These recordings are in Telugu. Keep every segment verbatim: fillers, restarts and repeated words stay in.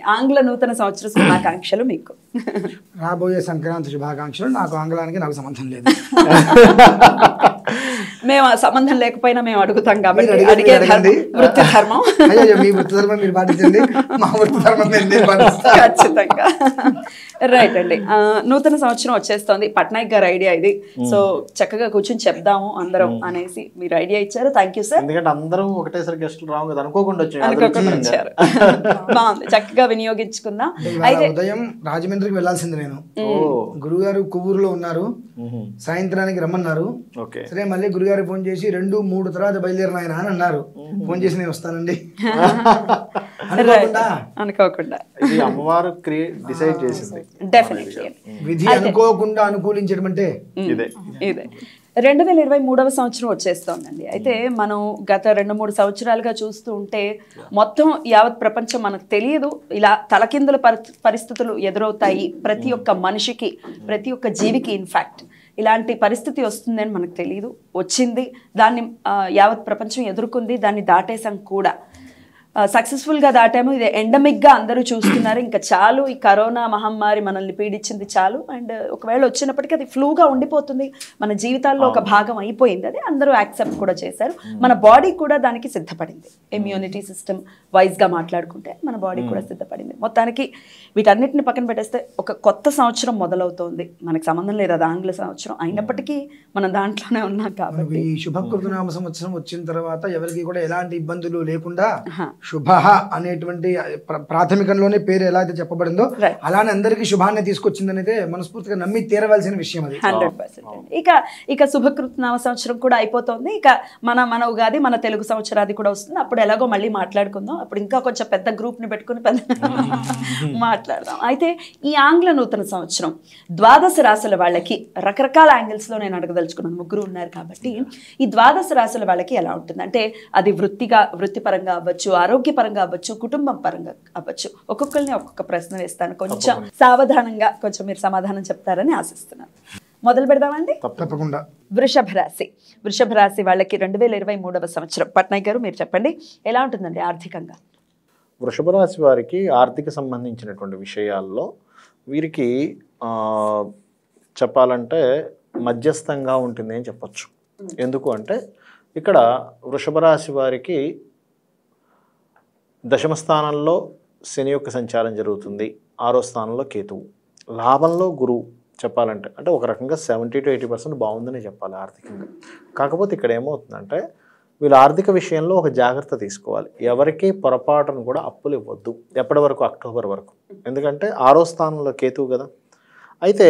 అండి. ఆంగ్ల నూతన సంవత్సర శుభాకాంక్షలు మీకు. రాబోయే సంక్రాంతి శుభాకాంక్షలు. నాకు ఆంగ్లానికి నాకు సంబంధం లేదు. మేము సంబంధం లేకపోయినా మేము అడుగుతాం కాబట్టి అడిగే వృత్తి ధర్మం. మీ వృత్తి ధర్మం మీరు పాటించండి, మా వృత్తి ధర్మం ఖచ్చితంగా. రైట్ అండి. నూతన సంవత్సరం వచ్చేస్తోంది. పట్నాయక్ గారి ఐడియా ఇది. సో చక్కగా కూర్చొని చెప్దాము అందరం అనేసి మీరు ఐడియా ఇచ్చారు. Thank you sir. ఎందుకంటే అందరూ ఒకటేసారి గెస్టులు రావు కదా, అనుకోకుండా అనుకోకుండా వచ్చారు. బాగుంది, చక్కగా వినియోగించుకుందాం. అయితే ఉదయం రాజమండ్రికి వెళ్లాల్సింది నేను. గురుగారు కొవ్వూరులో ఉన్నారు, సాయంత్రానికి రమ్మన్నారు. సరే మళ్ళీ గురుగారు ఫోన్ చేసి రెండు మూడు తర్వాత బయలుదేరిన ఆయన అని అన్నారు. ఫోన్ చేసి నేను వస్తానండి అనుకోకుండా. అమ్మవారు డిసైడ్ చేసింది. డెఫినెట్లీ విధి అనుకోకుండా అనుకూలించడం అంటే ఇదే. ఇదే రెండు వేల ఇరవై మూడవ సంవత్సరం వచ్చేస్తోందండి. అయితే మనం గత రెండు మూడు సంవత్సరాలుగా చూస్తూ ఉంటే మొత్తం యావత్ ప్రపంచం మనకు తెలియదు, ఇలా తలకిందుల పరిస్థితులు ఎదురవుతాయి ప్రతి ఒక్క మనిషికి, ప్రతి ఒక్క జీవికి. ఇన్ఫ్యాక్ట్ ఇలాంటి పరిస్థితి వస్తుందని మనకు తెలియదు, వచ్చింది. దాన్ని యావత్ ప్రపంచం ఎదుర్కొంది, దాన్ని దాటేసాం కూడా. సక్సెస్ఫుల్గా దాటాము. ఇది ఎండమిక్గా అందరూ చూస్తున్నారు. ఇంకా చాలు, ఈ కరోనా మహమ్మారి మనల్ని పీడించింది చాలు. అండ్ ఒకవేళ వచ్చినప్పటికీ అది ఫ్లూగా ఉండిపోతుంది, మన జీవితాల్లో ఒక భాగం అయిపోయింది. అది అందరూ యాక్సెప్ట్ కూడా చేశారు. మన బాడీ కూడా దానికి సిద్ధపడింది. ఇమ్యూనిటీ సిస్టమ్ వైజ్గా మాట్లాడుకుంటే మన బాడీ కూడా సిద్ధపడింది. మొత్తానికి వీటన్నిటిని పక్కన పెట్టేస్తే ఒక కొత్త సంవత్సరం మొదలవుతోంది. మనకు సంబంధం లేదు అది ఆంగ్ల సంవత్సరం అయినప్పటికీ మనం దాంట్లోనే ఉన్నాం కాబట్టి. ఈ శుభకృతనామ సంవత్సరం వచ్చిన తర్వాత ఎవరికి కూడా ఎలాంటి ఇబ్బందులు లేకుండా శుభ అనేటువంటి ప్రాథమికంలోనే పేరు ఎలా అయితే చెప్పబడిందో అలానే అందరికీ శుభాన్ని తీసుకొచ్చిందని అయితే మనస్ఫూర్తిగా నమ్మి తీరవలసిన విషయం అది. Hundred percent. ఇక ఇక శుభకృతనామ సంవత్సరం కూడా అయిపోతుంది. ఇక మన మన ఉగాది, మన తెలుగు సంవత్సరాది కూడా వస్తుంది. అప్పుడు ఎలాగో మళ్ళీ మాట్లాడుకుందాం. అప్పుడు ఇంకా కొంచెం పెద్ద గ్రూప్ని పెట్టుకుని పెద్ద మాట్లాడదాం. అయితే ఈ ఆంగ్ల నూతన సంవత్సరం ద్వాదశ రాశుల వాళ్ళకి రకరకాల యాంగిల్స్లో నేను అడగదలుచుకున్నాను. ముగ్గురు ఉన్నారు కాబట్టి ఈ ద్వాదశ రాశుల వాళ్ళకి ఎలా ఉంటుంది అంటే అది వృత్తిగా వృత్తిపరంగా అవ్వచ్చు, ఆరోగ్యపరంగా అవ్వచ్చు, కుటుంబం పరంగా అవ్వచ్చు. ఒక్కొక్కరిని ఒక్కొక్క ప్రశ్న వేస్తాను. కొంచెం సావధానంగా కొంచెం మీరు సమాధానం చెప్తారని ఆశిస్తున్నాను. మొదలు పెడదామండి. తప్పకుండా. వృషభ రాశి వృషభ రాశి వాళ్ళకి రెండు వేల ఇరవై మూడవ సంవత్సరం పట్నాయక్ గారు మీరు చెప్పండి ఎలా ఉంటుందండి ఆర్థికంగా? వృషభ రాశి వారికి ఆర్థిక సంబంధించినటువంటి విషయాల్లో వీరికి చెప్పాలంటే మధ్యస్థంగా ఉంటుంది అని చెప్పచ్చు. ఎందుకు అంటే ఇక్కడ వృషభ రాశి వారికి దశమ స్థానంలో శని యొక్క సంచారం జరుగుతుంది, ఆరో స్థానంలో కేతువు, లాభంలో గురువు. చెప్పాలంటే అంటే ఒక రకంగా సెవెంటీ టు ఎయిటీ పర్సెంట్ బాగుందని చెప్పాలి ఆర్థికంగా. కాకపోతే ఇక్కడ ఏమవుతుందంటే వీళ్ళు ఆర్థిక విషయంలో ఒక జాగ్రత్త తీసుకోవాలి. ఎవరికి పొరపాటును కూడా అప్పులు ఇవ్వద్దు ఎప్పటి వరకు, అక్టోబర్ వరకు. ఎందుకంటే ఆరో స్థానంలో కేతువు కదా. అయితే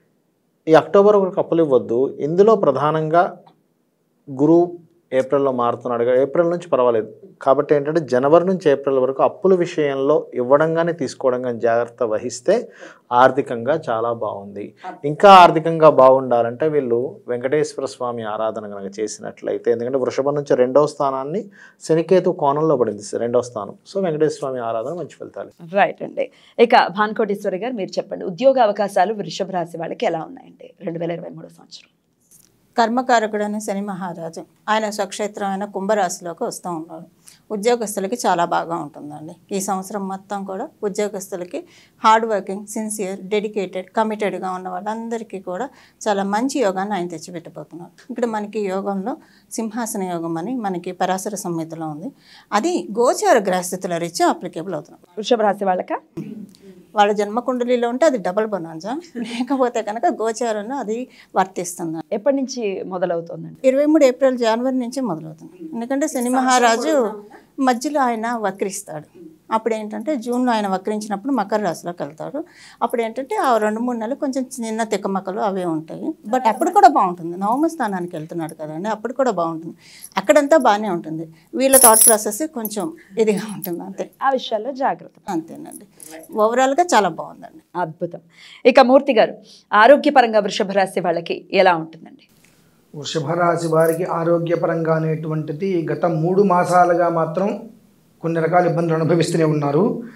ఈ అక్టోబర్ వరకు అప్పులు ఇవ్వద్దు. ఇందులో ప్రధానంగా గురువు ఏప్రిల్లో మారుతున్నాడు, ఏప్రిల్ నుంచి పర్వాలేదు. కాబట్టి ఏంటంటే జనవరి నుంచి ఏప్రిల్ వరకు అప్పుల విషయంలో ఇవ్వడం కానీ తీసుకోవడం కానీ జాగ్రత్త వహిస్తే ఆర్థికంగా చాలా బాగుంది. ఇంకా ఆర్థికంగా బాగుండాలంటే వీళ్ళు వెంకటేశ్వర స్వామి ఆరాధన కనుక చేసినట్లయితే, ఎందుకంటే వృషభం నుంచి రెండవ స్థానాన్ని శనికేతు కోణంలో పడింది, రెండవ స్థానం. సో వెంకటేశ్వర స్వామి ఆరాధన మంచి ఫలితాలు. రైట్ అండి. ఇక భానుకోటేశ్వరి గారు మీరు చెప్పండి, ఉద్యోగ అవకాశాలు వృషభ రాశి వాళ్ళకి ఎలా ఉన్నాయండి రెండు వేల ఇరవై మూడో సంవత్సరం? కర్మకారకుడైన శని మహారాజు ఆయన స్వక్షేత్రమైన కుంభరాశిలోకి వస్తూ ఉన్నారు. ఉద్యోగస్తులకి చాలా బాగా ఉంటుందండి. ఈ సంవత్సరం మొత్తం కూడా ఉద్యోగస్తులకి హార్డ్ వర్కింగ్, సిన్సియర్, డెడికేటెడ్, కమిటెడ్గా ఉన్న వాళ్ళందరికీ కూడా చాలా మంచి యోగాన్ని ఆయన తెచ్చిపెట్టబోతున్నారు. ఇక్కడ మనకి యోగంలో సింహాసన యోగం అని మనకి పరాశర సంహితలో ఉంది. అది గోచార గ్రహస్థితుల రీత్యా అప్లికేబుల్ అవుతుంది. వృషభ రాశి వాళ్ళక వాళ్ళ జన్మకుండలిలో ఉంటే అది డబల్ బొనాన్సా, లేకపోతే కనుక గోచారంలో అది వర్తిస్తుంది. ఎప్పటి నుంచి మొదలవుతుందండి? ఇరవై మూడు ఏప్రిల్ జనవరి నుంచి మొదలవుతుంది. ఎందుకంటే శని మహారాజు మధ్యలో ఆయన వక్రిస్తాడు. అప్పుడు ఏంటంటే జూన్లో ఆయన వక్రించినప్పుడు మకర రాశిలోకి వెళ్తాడు. అప్పుడు ఏంటంటే ఆ రెండు మూడు నెలలు కొంచెం చిన్న తిక్కమక్కలు అవే ఉంటాయి. బట్ అప్పుడు కూడా బాగుంటుంది. నవమ స్థానానికి వెళ్తున్నాడు కదండి, అప్పుడు కూడా బాగుంటుంది. అక్కడంతా బాగానే ఉంటుంది. వీళ్ళ థాట్ ప్రాసెస్ కొంచెం ఇదిగా ఉంటుంది అంతే. ఆ విషయాల్లో జాగ్రత్త. అంతేనండి. ఓవరాల్గా చాలా బాగుందండి. అద్భుతం. ఇక మూర్తి గారు ఆరోగ్యపరంగా వృషభ రాశి వాళ్ళకి ఎలా ఉంటుందండి? వృషభ రాశి వారికి ఆరోగ్యపరంగా అనేటువంటిది గత మూడు మాసాలుగా మాత్రం కొన్ని రకాల ఇబ్బందులు అనుభవిస్తూనే ఉన్నారు.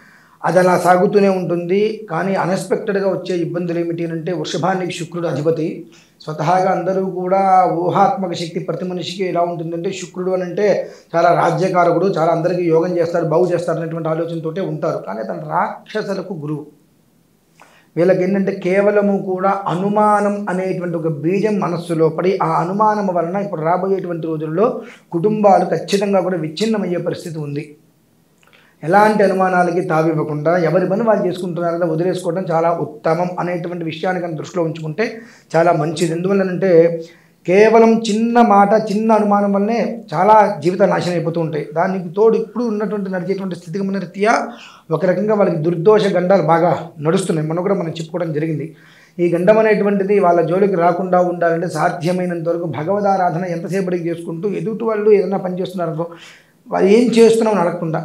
అది అలా సాగుతూనే ఉంటుంది. కానీ అన్ఎక్స్పెక్టెడ్గా వచ్చే ఇబ్బందులు ఏమిటి అంటే వృషభానికి శుక్రుడు అధిపతి. స్వతహాగా అందరూ కూడా ఊహాత్మక శక్తి ప్రతి మనిషికి ఎలా ఉంటుందంటే శుక్రుడు అని అంటే చాలా రాజ్యకారకుడు, చాలా అందరికీ యోగం చేస్తాడు, బాగు చేస్తాడు అనేటువంటి ఆలోచనతోటే ఉంటారు. కానీ తన రాక్షసులకు గురువు. వీళ్ళకి ఏంటంటే కేవలము కూడా అనుమానం అనేటువంటి ఒక బీజం మనస్సులో పడి ఆ అనుమానం వలన ఇప్పుడు రాబోయేటువంటి రోజుల్లో కుటుంబాలు ఖచ్చితంగా కూడా విచ్ఛిన్నమయ్యే పరిస్థితి ఉంది. ఎలాంటి అనుమానాలకి తావివ్వకుండా ఎవరి పని వాళ్ళు చేసుకుంటున్నారు కదా వదిలేసుకోవడం చాలా ఉత్తమం అనేటువంటి విషయాన్ని కానీ దృష్టిలో ఉంచుకుంటే చాలా మంచిది. ఎందువల్లనంటే కేవలం చిన్న మాట చిన్న అనుమానం వల్లనే చాలా జీవితాలు నాశనం అయిపోతూ ఉంటాయి. దానికి తోడు ఇప్పుడు ఉన్నటువంటి నడిచేటువంటి స్థితిగమన రీత్యా ఒక రకంగా వాళ్ళకి దుర్దోష గండాలు బాగా నడుస్తున్నాయి. మనం కూడా మనం చెప్పుకోవడం జరిగింది. ఈ గండం అనేటువంటిది వాళ్ళ జోలికి రాకుండా ఉండాలంటే సాధ్యమైనంత వరకు భగవదారాధన ఎంతసేపటికి చేసుకుంటూ ఎదుటి వాళ్ళు ఏదైనా పని చేస్తున్నారనుకో వాళ్ళు ఏం చేస్తున్నామని అడగకుండా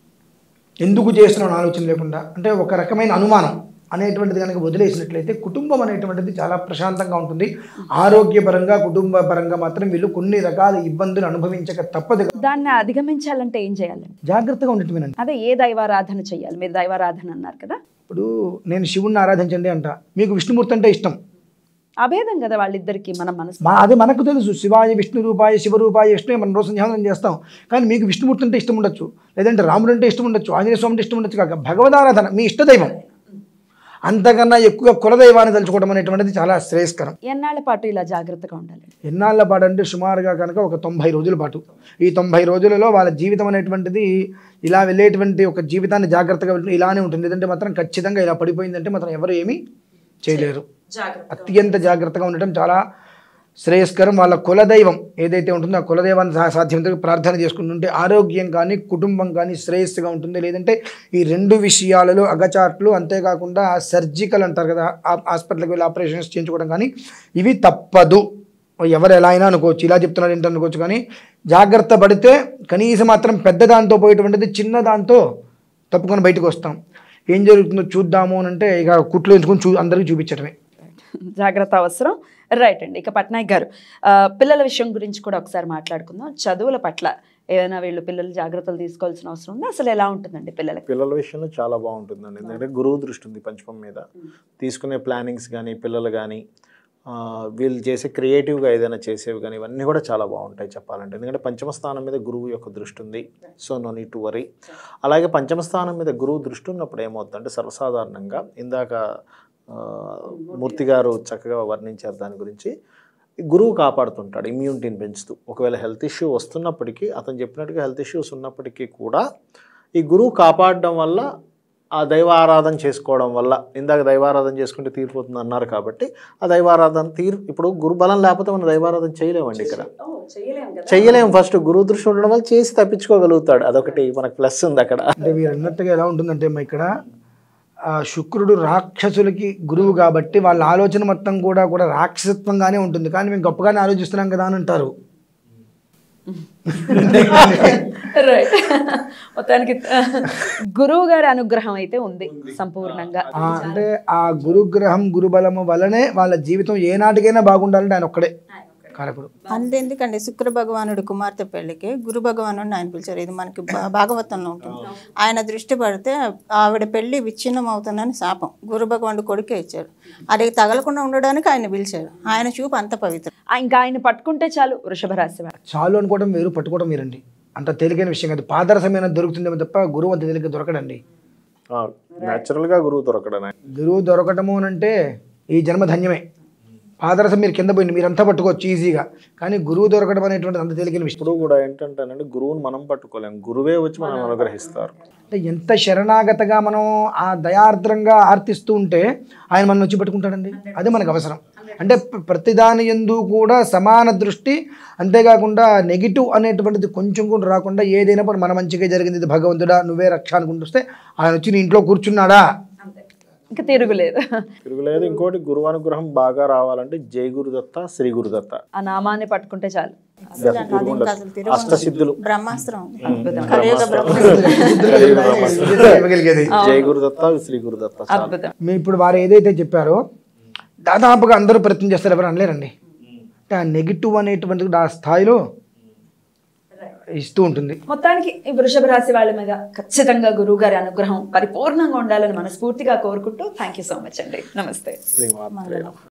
ఎందుకు చేస్తున్నామని ఆలోచన లేకుండా అంటే ఒక రకమైన అనుమానం అనేటువంటిది కనుక వదిలేసినట్లయితే కుటుంబం అనేటువంటిది చాలా ప్రశాంతంగా ఉంటుంది. ఆరోగ్యపరంగా కుటుంబ పరంగా మాత్రం వీళ్ళు కొన్ని రకాల ఇబ్బందులు అనుభవించక తప్పదు. దాన్ని అధిగమించాలంటే ఏం చేయాలండి? జాగ్రత్తగా ఉండటమేనండి. అదే ఏ దైవారాధన చేయాలి? మీరు దైవారాధన అన్నారు కదా. ఇప్పుడు నేను శివుణ్ణి ఆరాధించండి అంట, మీకు విష్ణుమూర్తి అంటే ఇష్టం, అభేదం కదా వాళ్ళిద్దరికి మన మనసు. అది మనకు తెలుసు. శివాయ విష్ణు రూపాయ శివరూపాయ విష్ణు మనం రోజు ధ్యానం చేస్తాం. కానీ మీకు విష్ణుమూర్తి అంటే ఇష్టం ఉండొచ్చు, లేదంటే రాముడు అంటే ఇష్టం ఉండొచ్చు, ఆంజనేయ స్వామి అంటే ఇష్టం ఉండొచ్చు. కాక భగవదారాధన మీ ఇష్టదైవం, అంతకన్నా ఎక్కువగా కులదైవాన్ని తలుచుకోవడం అనేటువంటిది చాలా శ్రేయస్కరం. ఎన్నాళ్ళ పాటు ఇలా జాగ్రత్తగా ఉండాలి? ఎన్నాళ్ళ పాటు అంటే సుమారుగా కనుక ఒక తొంభై రోజుల పాటు. ఈ తొంభై రోజులలో వాళ్ళ జీవితం అనేటువంటిది ఇలా వెళ్ళేటువంటి ఒక జీవితాన్ని జాగ్రత్తగా ఇలానే ఉంటుంది. లేదంటే మాత్రం ఖచ్చితంగా ఇలా పడిపోయిందంటే మాత్రం ఎవరు ఏమీ చేయలేరు. అత్యంత జాగ్రత్తగా ఉండటం చాలా శ్రేయస్కరం. వాళ్ళ కులదైవం ఏదైతే ఉంటుందో ఆ కులదైవాన్ని సాధ్యమైనంత ప్రార్థన చేసుకుంటుంటే ఆరోగ్యం కానీ కుటుంబం కానీ శ్రేయస్సుగా ఉంటుంది. లేదంటే ఈ రెండు విషయాలలో అగచాట్లు, అంతేకాకుండా సర్జికల్ అంటారు కదా, హాస్పిటల్కి వెళ్ళి ఆపరేషన్స్ చేయించుకోవడం కానీ ఇవి తప్పదు. ఎవరు ఎలా అయినా అనుకోవచ్చు, ఇలా చెప్తున్నారు ఏంటో అనుకోవచ్చు. కానీ జాగ్రత్త పడితే కనీసం మాత్రం పెద్ద దాంతో పోయేటువంటిది చిన్న దాంతో తప్పుకొని బయటకు వస్తాం. ఏం జరుగుతుందో చూద్దాము అని అంటే ఇక కుట్లు ఎంచుకొని చూ అందరికీ చూపించడమే. జాగ్రత్త అవసరం. రైట్ అండి. ఇక పట్నాయక్ గారు, పిల్లల విషయం గురించి కూడా ఒకసారి మాట్లాడుకుందాం. చదువుల పట్ల ఏదైనా వీళ్ళు పిల్లలు జాగ్రత్తలు తీసుకోవాల్సిన అవసరం ఉందా? అసలు ఎలా ఉంటుందండి పిల్లలకి? పిల్లల విషయంలో చాలా బాగుంటుందండి. ఎందుకంటే గురువు దృష్టి ఉంది పంచమం మీద. తీసుకునే ప్లానింగ్స్ కానీ పిల్లలు కానీ వీళ్ళు చేసే క్రియేటివ్గా ఏదైనా చేసేవి కానీ ఇవన్నీ కూడా చాలా బాగుంటాయి చెప్పాలంటే. ఎందుకంటే పంచమ స్థానం మీద గురువు యొక్క దృష్టి ఉంది. So no need to worry. అలాగే పంచమ స్థానం మీద గురువు దృష్టి ఉన్నప్పుడు ఏమవుతుందంటే సర్వసాధారణంగా ఇందాక మూర్తి గారు చక్కగా వర్ణించారు దాని గురించి. గురువు కాపాడుతుంటాడు ఇమ్యూనిటీని పెంచుతూ. ఒకవేళ హెల్త్ ఇష్యూ వస్తున్నప్పటికీ, అతను చెప్పినట్టుగా హెల్త్ ఇష్యూస్ ఉన్నప్పటికీ కూడా ఈ గురువు కాపాడడం వల్ల, ఆ దైవ ఆరాధన చేసుకోవడం వల్ల, ఇందాక దైవారాధన చేసుకుంటే తీరిపోతుంది అన్నారు కాబట్టి ఆ దైవారాధన తీరు. ఇప్పుడు గురు బలం లేకపోతే మనం దైవారాధన చేయలేమండి. ఇక్కడ చెయ్యలేము. ఫస్ట్ గురువు దృష్టి ఉండడం వల్ల చేసి తప్పించుకోగలుగుతాడు. అదొకటి మనకు ప్లస్ ఉంది అక్కడ. అంటే మీరు అన్నట్టుగా ఎలా ఉంటుందంటే ఇక్కడ శుక్రుడు రాక్షసులకి గురువు కాబట్టి వాళ్ళ ఆలోచన మొత్తం కూడా కూడా రాక్షసత్వంగానే ఉంటుంది. కానీ మేము గొప్పగానే ఆలోచిస్తున్నాం కదా అని అంటారు. మొత్తానికి గురువు గారి అనుగ్రహం అయితే ఉంది సంపూర్ణంగా. అంటే ఆ గురుగ్రహం గురుబలము వల్లనే వాళ్ళ జీవితం ఏనాటికైనా బాగుండాలంటే ఆయన ఒక్కడే కారకుడు. అంతెందుకండి, శుక్ర భగవానుడి కుమార్తె పెళ్లికి గురు భగవానుడిని ఆయన పిలిచారు. ఇది మనకి భాగవతంలో ఉంటుంది. ఆయన దృష్టి పడితే ఆవిడ పెళ్లి విచ్ఛిన్నం అవుతుందని శాపం గురు భగవానుడు కొడుకే ఇచ్చాడు. అది తగలకుండా ఉండడానికి ఆయన పిలిచాడు. ఆయన చూపు అంత పవిత్రం. ఇంకా ఆయన పట్టుకుంటే చాలు వృషభ రాశి వారు. చాలు అనుకోవడం వేరు, పట్టుకోవడం వేరండి. అంత తేలికైన విషయం కాదు. పాదరసమైన దొరుకుతుందేమో తప్ప గురువు అంత తేలిక దొరకడండి. న్యాచురల్గా గురువు దొరకడం. గురువు దొరకటము అంటే ఈ జన్మ ధన్యమే. పాదరసం మీరు కింద పోయింది, మీరంతా పట్టుకోవచ్చు ఈజీగా. కానీ గురువు దొరకడం అనేటువంటి అంత తేలికైన విషయం. ఇప్పుడు కూడా ఏంటంటే గురువుని మనం పట్టుకోలేము, గురువే వచ్చి మనం అనుగ్రహిస్తారు. అంటే ఎంత శరణాగతగా మనం ఆ దయార్ద్రంగా ఆర్తిస్తూ ఉంటే ఆయన మనం వచ్చి పట్టుకుంటాడండి. అది మనకు అవసరం. అంటే ప్రతిదాని యందు కూడా సమాన దృష్టి, అంతేకాకుండా నెగిటివ్ అనేటువంటిది కొంచెం కూడా రాకుండా ఏదైనా మన మంచిగా జరిగింది, ఇది భగవంతుడా నువ్వే రక్ష అనుకుంటూ వస్తే ఆయన వచ్చి నీ ఇంట్లో కూర్చున్నాడా, ఇంకా తిరుగులేదు తిరుగులేదు. ఇంకోటి గురువు అనుగ్రహం బాగా రావాలంటే జై గురుదత్త, శ్రీ గురుదత్త ఆ నామాన్ని పట్టుకుంటే చాలు. అష్టసిద్ధులు, బ్రహ్మాస్త్రం, జై గురుదత్త, శ్రీ గురుదత్త. మీ ఇప్పుడు వారు ఏదైతే చెప్పారో దాదాపుగా అందరూ ప్రయత్నం చేస్తారు, ఎవరు అనలేరండి. అంటే ఆ నెగిటివ్ అనేటువంటిది ఆ స్థాయిలో ఇస్తూ ఉంటుంది. మొత్తానికి ఈ వృషభ రాశి వాళ్ళ మీద ఖచ్చితంగా గురువు గారి అనుగ్రహం పరిపూర్ణంగా ఉండాలని మనస్ఫూర్తిగా కోరుకుంటూ థ్యాంక్ యూ సో మచ్ అండి. నమస్తే. శ్రీమాత్రే నమః.